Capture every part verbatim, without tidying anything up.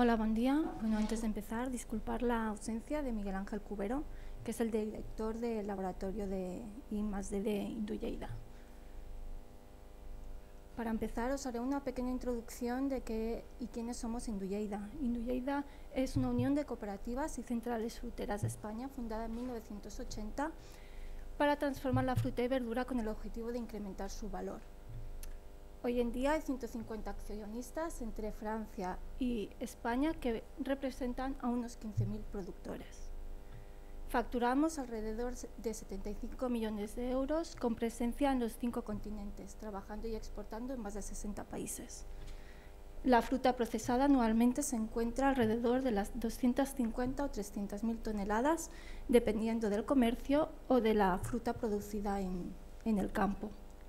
Hola, buen día. Bueno, antes de empezar, disculpar la ausencia de Miguel Ángel Cubero, que es el director del laboratorio de I más D de Indu Lleida. Para empezar, os haré una pequeña introducción de qué y quiénes somos Indu Lleida. Indu Lleida es una unión de cooperativas y centrales fruteras de España, fundada en mil novecientos ochenta, para transformar la fruta y verdura con el objetivo de incrementar su valor. Hoy en día hay ciento cincuenta accionistas entre Francia y España que representan a unos quince mil productores. Facturamos alrededor de setenta y cinco millones de euros con presencia en los cinco continentes, trabajando y exportando en más de sesenta países. La fruta procesada anualmente se encuentra alrededor de las doscientas cincuenta o trescientas mil toneladas, dependiendo del comercio o de la fruta producida en, en el campo.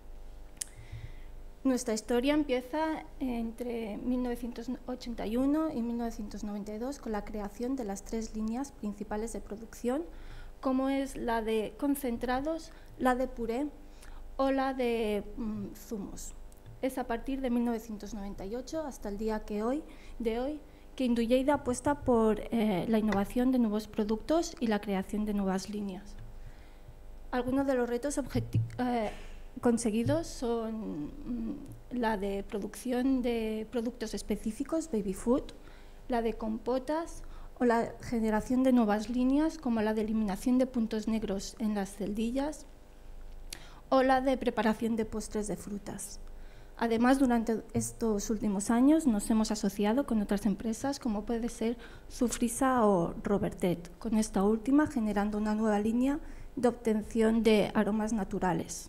Nuestra historia empieza entre mil novecientos ochenta y uno y mil novecientos noventa y dos con la creación de las tres líneas principales de producción, como es la de concentrados, la de puré o la de mm, zumos. Es a partir de mil novecientos noventa y ocho hasta el día que hoy, de hoy que Indu Lleida apuesta por eh, la innovación de nuevos productos y la creación de nuevas líneas. Algunos de los retos objetivos eh, conseguidos son la de producción de productos específicos, baby food, la de compotas o la generación de nuevas líneas como la de eliminación de puntos negros en las celdillas o la de preparación de postres de frutas. Además, durante estos últimos años nos hemos asociado con otras empresas como puede ser Zufrisa o Robertet, con esta última generando una nueva línea de obtención de aromas naturales.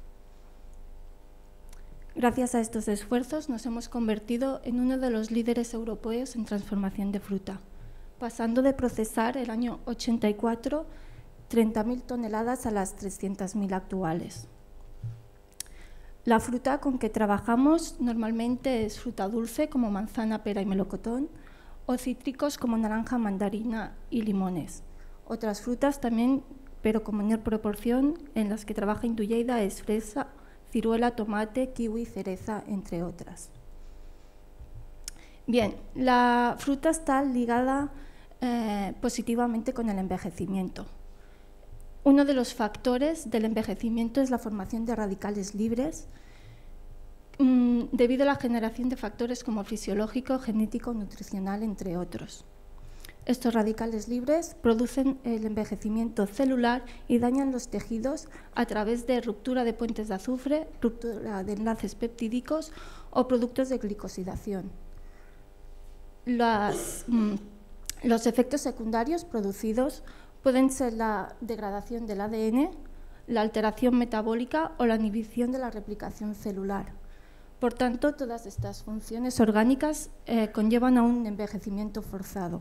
Gracias a estos esfuerzos nos hemos convertido en uno de los líderes europeos en transformación de fruta, pasando de procesar el año ochenta y cuatro treinta mil toneladas a las trescientas mil actuales. La fruta con que trabajamos normalmente es fruta dulce como manzana, pera y melocotón, o cítricos como naranja, mandarina y limones. Otras frutas también, pero con menor proporción, en las que trabaja Indu Lleida es fresa, ciruela, tomate, kiwi, cereza, entre otras. Bien, la fruta está ligada eh, positivamente con el envejecimiento. Uno de los factores del envejecimiento es la formación de radicales libres mmm, debido a la generación de factores como fisiológico, genético, nutricional, entre otros. Estos radicales libres producen el envejecimiento celular y dañan los tejidos a través de ruptura de puentes de azufre, ruptura de enlaces peptídicos o productos de glicosidación. Las, mmm, los efectos secundarios producidos pueden ser la degradación del A D N, la alteración metabólica o la inhibición de la replicación celular. Por tanto, todas estas funciones orgánicas eh, conllevan a un envejecimiento forzado.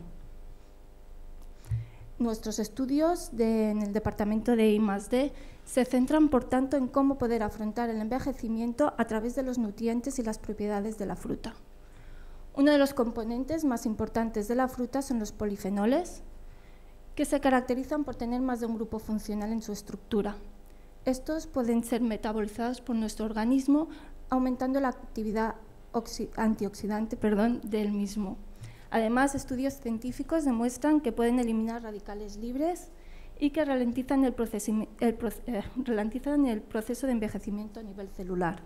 Nuestros estudios de, en el departamento de I más D se centran, por tanto, en cómo poder afrontar el envejecimiento a través de los nutrientes y las propiedades de la fruta. Uno de los componentes más importantes de la fruta son los polifenoles, que se caracterizan por tener más de un grupo funcional en su estructura. Estos pueden ser metabolizados por nuestro organismo, aumentando la actividad antioxidante perdón, del mismo. Además, estudios científicos demuestran que pueden eliminar radicales libres y que ralentizan el, el, eh, ralentizan el proceso de envejecimiento a nivel celular.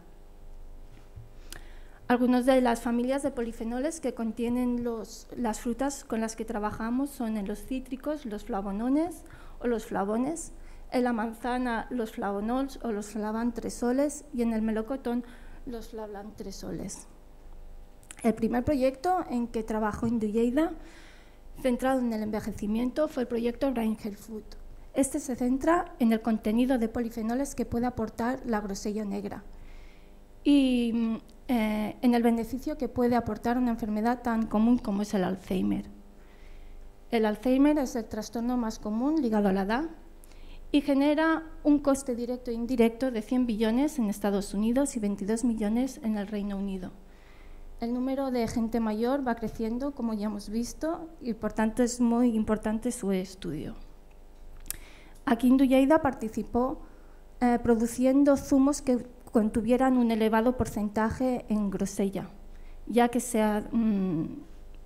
Algunas de las familias de polifenoles que contienen los, las frutas con las que trabajamos son en los cítricos, los flavonones o los flavones, en la manzana los flavonols o los flavantresoles y en el melocotón los flavantresoles. El primer proyecto en que trabajó Indu Lleida, centrado en el envejecimiento, fue el proyecto Brain Health Food. Este se centra en el contenido de polifenoles que puede aportar la grosella negra y eh, en el beneficio que puede aportar una enfermedad tan común como es el Alzheimer. El Alzheimer es el trastorno más común ligado a la edad y genera un coste directo e indirecto de cien billones en Estados Unidos y veintidós millones en el Reino Unido. El número de gente mayor va creciendo, como ya hemos visto, y por tanto es muy importante su estudio. Aquí Indu Lleida participó eh, produciendo zumos que contuvieran un elevado porcentaje en grosella, ya que se, ha, mmm,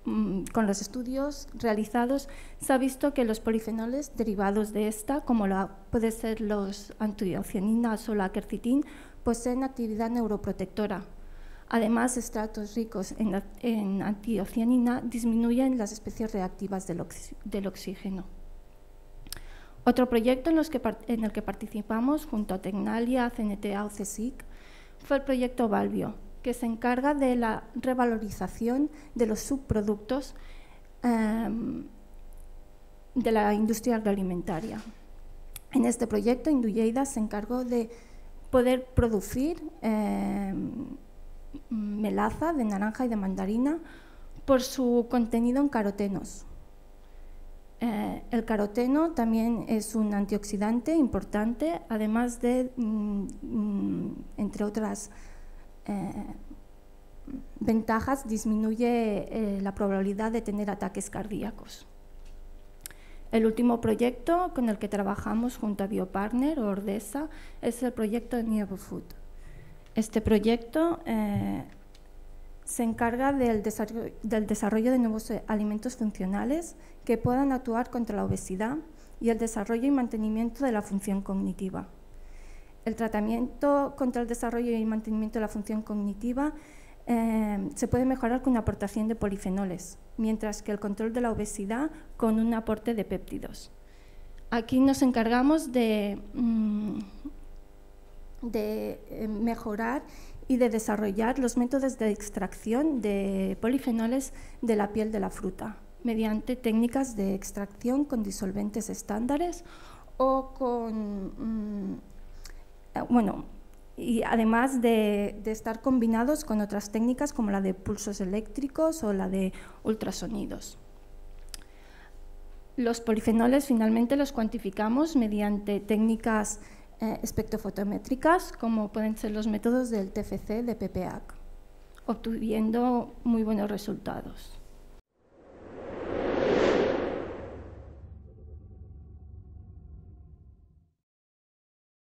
con los estudios realizados se ha visto que los polifenoles derivados de esta, como la, puede ser los antocianinas o la quercitín, poseen actividad neuroprotectora. Además, extractos ricos en, en antocianina disminuyen las especies reactivas del, oxi, del oxígeno. Otro proyecto en, los que, en el que participamos junto a Tecnalia, C N T A o CSIC fue el proyecto Valvio, que se encarga de la revalorización de los subproductos eh, de la industria agroalimentaria. En este proyecto, Induyeida se encargó de poder producir eh, melaza de naranja y de mandarina por su contenido en carotenos. Eh, el caroteno también es un antioxidante importante, además de, mm, entre otras eh, ventajas, disminuye eh, la probabilidad de tener ataques cardíacos. El último proyecto con el que trabajamos junto a Biopartner o Ordesa es el proyecto de NeoFood. Este proyecto eh, se encarga del desarrollo, del desarrollo de nuevos alimentos funcionales que puedan actuar contra la obesidad y el desarrollo y mantenimiento de la función cognitiva. El tratamiento contra el desarrollo y mantenimiento de la función cognitiva eh, se puede mejorar con una aportación de polifenoles, mientras que el control de la obesidad con un aporte de péptidos. Aquí nos encargamos de, mm, de mejorar y de desarrollar los métodos de extracción de polifenoles de la piel de la fruta, mediante técnicas de extracción con disolventes estándares o con, mm, bueno, y además de, de estar combinados con otras técnicas como la de pulsos eléctricos o la de ultrasonidos. Los polifenoles finalmente los cuantificamos mediante técnicas eh, espectrofotométricas, como pueden ser los métodos del T F C de P P A C, obteniendo muy buenos resultados.